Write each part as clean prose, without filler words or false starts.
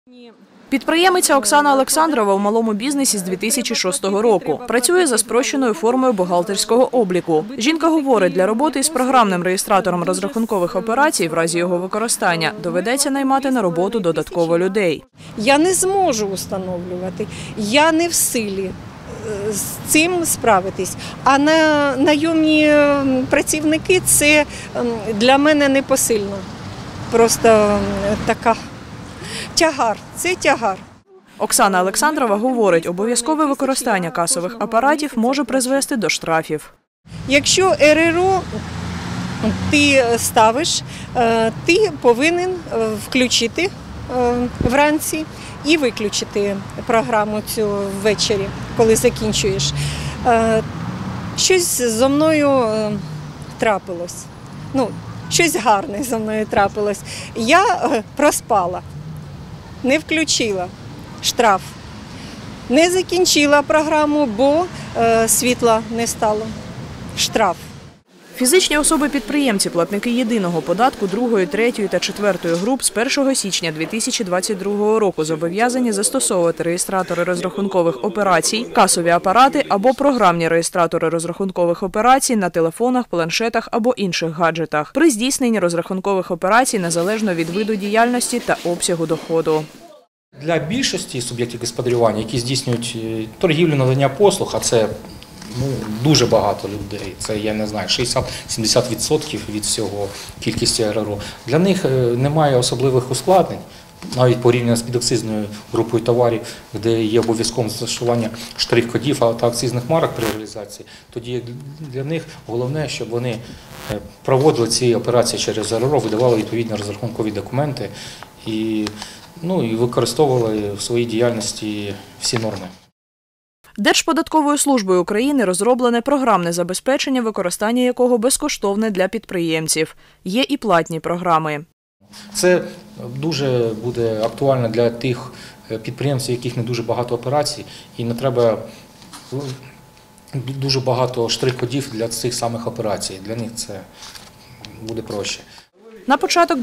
Підприємиця Оксана Олександрова у малому бізнесі з 2006 року. Працює за спрощеною формою бухгалтерського обліку. Жінка говорить, для роботи із програмним реєстратором розрахункових операцій в разі його використання доведеться наймати на роботу додатково людей. Я не зможу встановлювати, я не в силі з цим справитись. А найомні працівники – це для мене непосильно. Просто така тягар, це тягар. Оксана Олександрова говорить, обов'язкове використання касових апаратів може призвести до штрафів. Якщо РРО ти ставиш, ти повинен включити вранці і виключити програму цю ввечері, коли закінчуєш. Щось зо мною трапилось, щось гарне зо мною трапилось. Я проспала, не включила штраф, не закінчила програму, бо світла не стало. Штраф. Фізичні особи-підприємці, платники єдиного податку 2, 3 та 4 груп з 1 січня 2022 року зобов'язані застосовувати реєстратори розрахункових операцій, касові апарати або програмні реєстратори розрахункових операцій на телефонах, планшетах або інших гаджетах при здійсненні розрахункових операцій незалежно від виду діяльності та обсягу доходу. Для більшості суб'єктів господарювання, які здійснюють торгівлю, надання послуг, а це дуже багато людей, це, я не знаю, 60-70% від всього кількості РРО. Для них немає особливих ускладнень, навіть порівняно з підакцизною групою товарів, де є обов'язкове застосування штрих-кодів та акцизних марок при реалізації. Тоді для них головне, щоб вони проводили ці операції через РРО, видавали відповідні розрахункові документи і використовували в своїй діяльності всі норми. Держподатковою службою України розроблене програмне забезпечення, використання якого безкоштовне для підприємців. Є і платні програми. Це дуже буде актуально для тих підприємців, у яких не дуже багато операцій і не треба дуже багато штрих-кодів для цих самих операцій. Для них це буде проще. На початок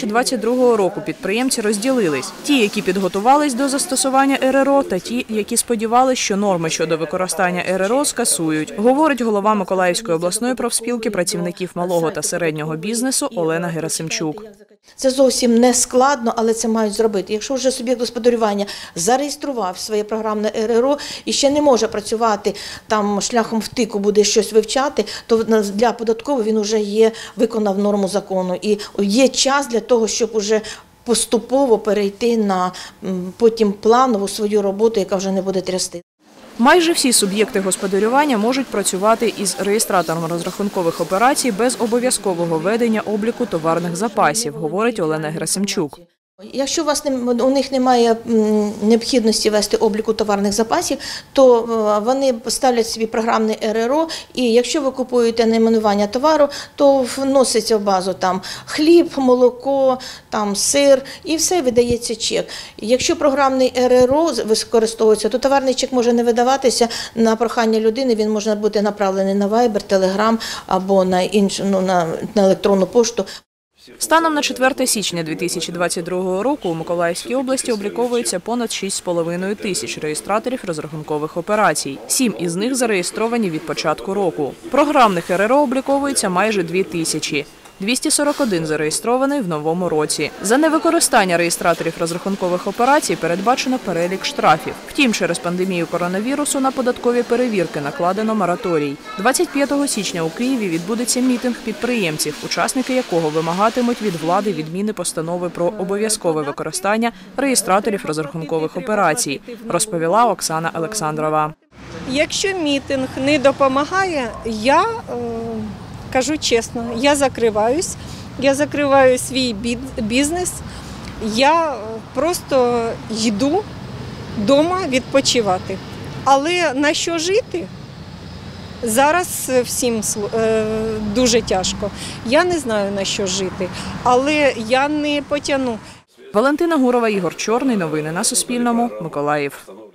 2022 року підприємці розділились. Ті, які підготувались до застосування РРО, та ті, які сподівалися, що норми щодо використання РРО скасують, говорить голова Миколаївської обласної профспілки працівників малого та середнього бізнесу Олена Герасимчук. Це зовсім не складно, але це мають зробити. Якщо вже суб'єкт господарювання зареєстрував своє програмне РРО і ще не може працювати, там шляхом втику буде щось вивчати, то для податкового він вже виконав норму закону. І є час для того, щоб уже поступово перейти на потім планову свою роботу, яка вже не буде трясти. Майже всі суб'єкти господарювання можуть працювати із реєстратором розрахункових операцій без обов'язкового ведення обліку товарних запасів, говорить Олена Герасимчук. Якщо у них немає необхідності вести обліку товарних запасів, то вони ставлять собі програмне РРО, і якщо ви купуєте найменування товару, то вноситься в базу там хліб, молоко, там сир, і все, видається чек. Якщо програмний РРО використовується, то товарний чек може не видаватися на прохання людини, він може бути направлений на Viber, Telegram або на іншу, на електронну пошту. Станом на 4 січня 2022 року у Миколаївській області обліковується понад 6,5 тисяч реєстраторів розрахункових операцій. 7 із них зареєстровані від початку року. Програмних РРО обліковується майже 2 тисячі. 241 зареєстрований в новому році. За невикористання реєстраторів розрахункових операцій передбачено перелік штрафів. Втім, через пандемію коронавірусу на податкові перевірки накладено мораторій. 25 січня у Києві відбудеться мітинг підприємців, учасники якого вимагатимуть від влади відміни постанови про обов'язкове використання реєстраторів розрахункових операцій, розповіла Оксана Олександрова. Якщо мітинг не допомагає, я кажу чесно, я закриваю свій бізнес, я просто йду вдома відпочивати. Але на що жити? Зараз всім дуже тяжко. Я не знаю, на що жити, але я не потягну. Валентина Гурова, Ігор Чорний. Новини на Суспільному. Миколаїв.